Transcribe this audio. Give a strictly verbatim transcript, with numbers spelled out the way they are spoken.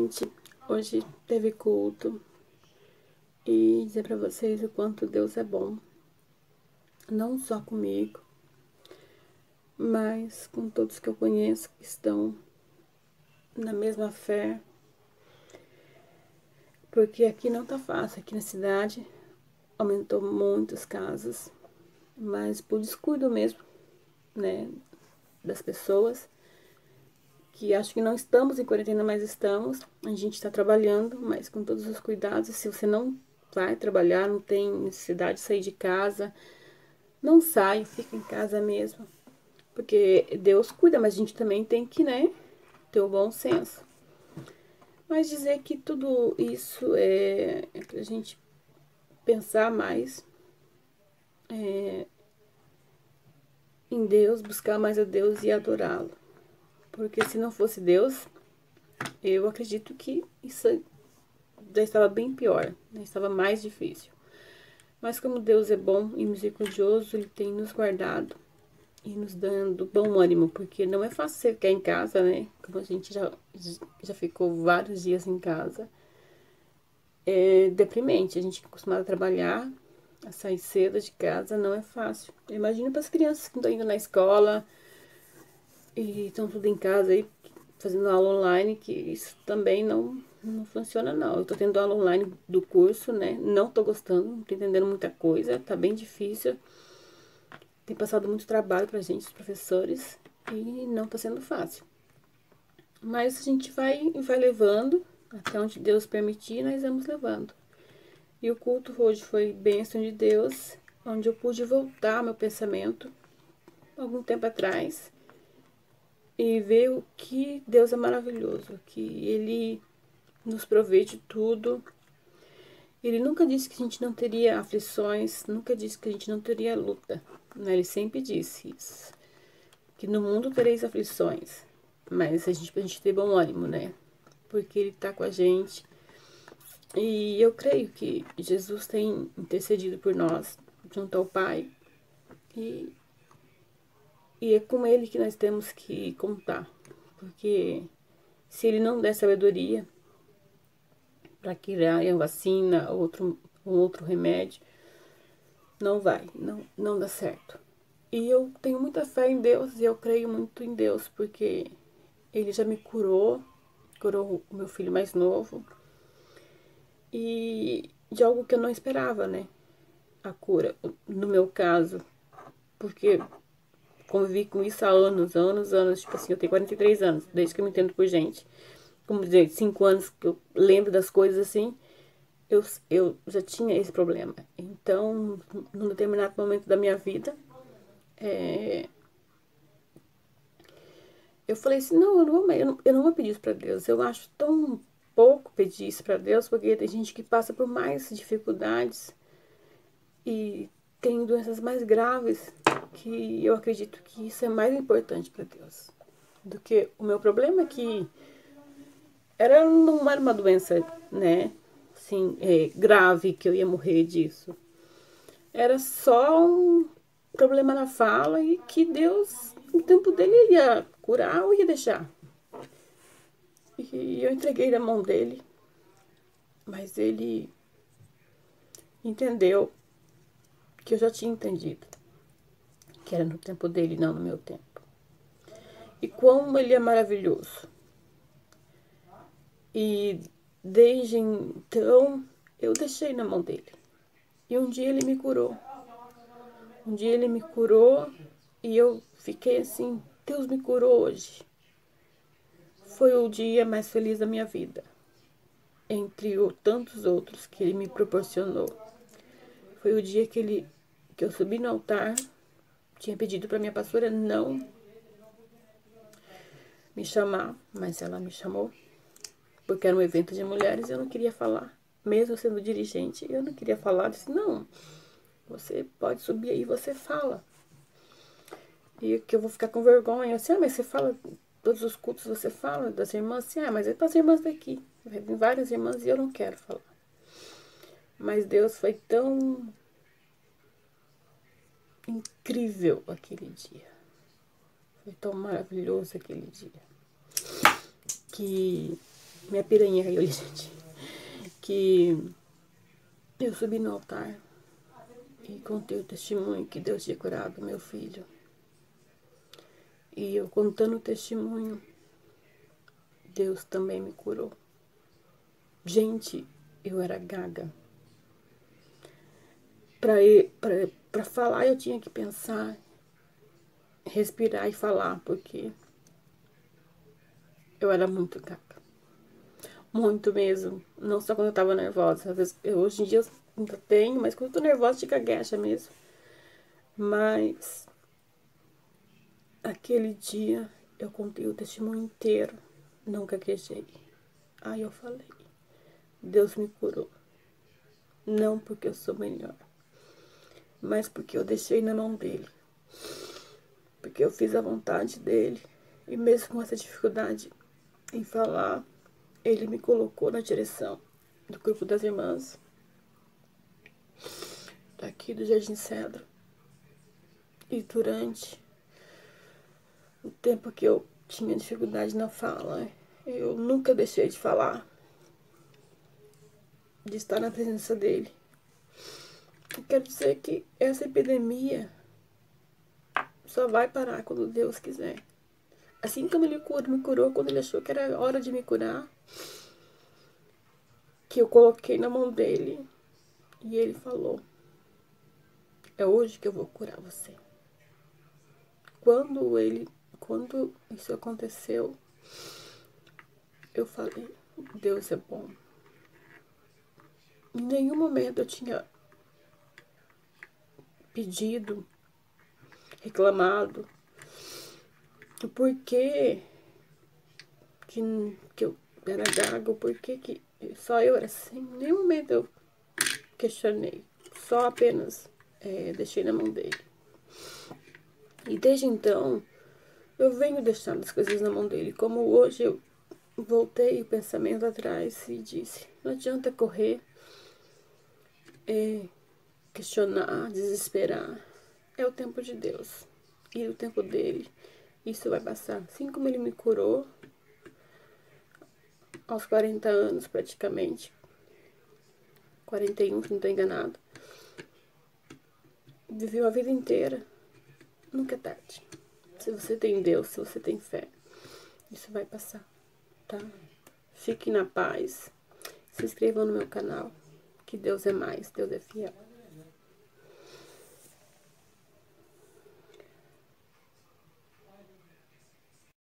gente, hoje teve culto e dizer pra vocês o quanto Deus é bom, não só comigo, mas com todos que eu conheço que estão na mesma fé, porque aqui não tá fácil, aqui na cidade aumentou muitos casos, mas por descuido mesmo, né, das pessoas, que acho que não estamos em quarentena, mas estamos. A gente está trabalhando, mas com todos os cuidados. Se você não vai trabalhar, não tem necessidade de sair de casa, não sai, fica em casa mesmo. Porque Deus cuida, mas a gente também tem que, né, ter o bom senso. Mas dizer que tudo isso é, é pra gente pensar mais é, em Deus, buscar mais a Deus e adorá-lo. Porque se não fosse Deus, eu acredito que isso já estava bem pior, né? Estava mais difícil. Mas como Deus é bom e misericordioso, Ele tem nos guardado e nos dando bom ânimo, porque não é fácil você ficar em casa, né? Como a gente já, já ficou vários dias em casa. É deprimente, a gente é acostumado a trabalhar, a sair cedo de casa, não é fácil. Imagina para as crianças que estão indo na escola e estão tudo em casa aí, fazendo aula online, que isso também não, não funciona não. Eu tô tendo aula online do curso, né? Não tô gostando, não tô entendendo muita coisa, tá bem difícil. Tem passado muito trabalho pra gente, os professores, e não tá sendo fácil. Mas a gente vai, vai levando, até onde Deus permitir, nós vamos levando. E o culto hoje foi bênção de Deus, onde eu pude voltar meu pensamento, algum tempo atrás, e ver o que Deus é maravilhoso, que Ele nos provê de tudo. Ele nunca disse que a gente não teria aflições, nunca disse que a gente não teria luta, né? Ele sempre disse isso, que no mundo tereis aflições, mas a gente, a gente ter bom ânimo, né? Porque Ele tá com a gente. E eu creio que Jesus tem intercedido por nós, junto ao Pai, e, e é com Ele que nós temos que contar, porque se Ele não der sabedoria para criar uma vacina, outro, um outro remédio, não vai, não, não dá certo. E eu tenho muita fé em Deus e eu creio muito em Deus, porque Ele já me curou, curou o meu filho mais novo, e de algo que eu não esperava, né? A cura, no meu caso, porque convivi com isso há anos, anos, anos, tipo assim, eu tenho quarenta e três anos, desde que eu me entendo por gente. Como dizer, cinco anos que eu lembro das coisas assim, eu, eu já tinha esse problema. Então, num determinado momento da minha vida, é, eu falei assim, não, eu não, vou, eu, não, eu não vou pedir isso pra Deus. Eu acho tão pouco pedir isso pra Deus, porque tem gente que passa por mais dificuldades e tem doenças mais graves, que eu acredito que isso é mais importante para Deus do que o meu problema, que era, não era uma doença, né, assim, é, grave, que eu ia morrer disso. Era só um problema na fala e que Deus, no tempo dele, ia curar ou ia deixar. E eu entreguei na mão dele, mas ele entendeu que eu já tinha entendido, que era no tempo dele, não no meu tempo. E como ele é maravilhoso. E desde então eu deixei na mão dele. E um dia ele me curou. Um dia ele me curou e eu fiquei assim, Deus me curou hoje. Foi o dia mais feliz da minha vida, entre o, tantos outros que ele me proporcionou. Foi o dia que ele que eu subi no altar, tinha pedido para minha pastora não me chamar, mas ela me chamou, porque era um evento de mulheres e eu não queria falar. Mesmo sendo dirigente, eu não queria falar. Eu disse, não, você pode subir aí e você fala. E que eu vou ficar com vergonha. Eu disse, ah, mas você fala, todos os cultos você fala das irmãs? Assim, ah, mas é para as irmãs daqui. Tem várias irmãs e eu não quero falar. Mas Deus foi tão incrível aquele dia. Foi tão maravilhoso aquele dia. Que Minha piranha caiu ali, gente. Que eu subi no altar e contei o testemunho que Deus tinha curado meu filho. E eu contando o testemunho, Deus também me curou. Gente, eu era gaga. Pra, ir, pra, pra falar, eu tinha que pensar, respirar e falar, porque eu era muito gaga. Muito mesmo. Não só quando eu tava nervosa. Às vezes, eu, hoje em dia eu ainda tenho, mas quando eu tô nervosa, fica gagueja mesmo. Mas aquele dia eu contei o testemunho inteiro. Não gaguejei. Aí eu falei, Deus me curou. Não porque eu sou melhor, mas porque eu deixei na mão dele. Porque eu fiz a vontade dele. E mesmo com essa dificuldade em falar, ele me colocou na direção do grupo das irmãs daqui do Jardim Cedro. E durante o tempo que eu tinha dificuldade na fala, eu nunca deixei de falar, de estar na presença dele. Eu quero dizer que essa epidemia só vai parar quando Deus quiser. Assim como ele me curou quando ele achou que era hora de me curar, que eu coloquei na mão dele e ele falou, é hoje que eu vou curar você. Quando ele, quando isso aconteceu, eu falei, Deus é bom. Em nenhum momento eu tinha pedido, reclamado, o porquê que, que eu era gaga, o porquê que só eu era assim. Em nenhum momento eu questionei, só apenas é, deixei na mão dele. E desde então, eu venho deixando as coisas na mão dele, como hoje eu voltei o pensamento atrás e disse, não adianta correr, é, questionar, desesperar. É o tempo de Deus. E o tempo dele, isso vai passar. Assim como ele me curou, aos quarenta anos praticamente, quarenta e um, se não estou enganado, viveu a vida inteira, nunca é tarde. Se você tem Deus, se você tem fé, isso vai passar, tá? Fique na paz. Se inscrevam no meu canal. Que Deus é mais, Deus é fiel.